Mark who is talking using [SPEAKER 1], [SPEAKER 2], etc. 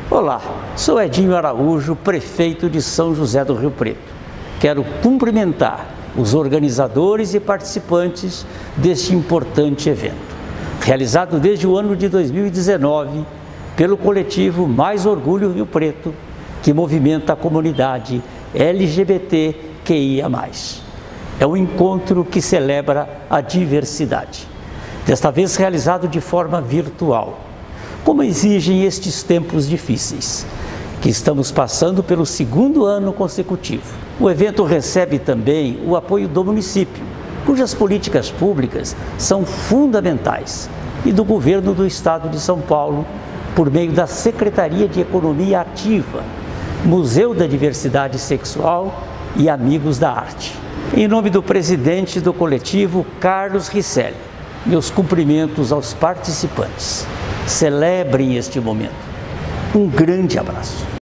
[SPEAKER 1] Olá, sou Edinho Araújo, prefeito de São José do Rio Preto. Quero cumprimentar os organizadores e participantes deste importante evento, realizado desde o ano de 2019 pelo coletivo Mais Orgulho Rio Preto, que movimenta a comunidade LGBTQIA+. É um encontro que celebra a diversidade, desta vez realizado de forma virtual, como exigem estes tempos difíceis, que estamos passando pelo segundo ano consecutivo. O evento recebe também o apoio do município, cujas políticas públicas são fundamentais, e do governo do estado de São Paulo, por meio da Secretaria de Economia Ativa, Museu da Diversidade Sexual e Amigos da Arte. Em nome do presidente do coletivo, Carlos Risselli, meus cumprimentos aos participantes. Celebrem este momento. Um grande abraço.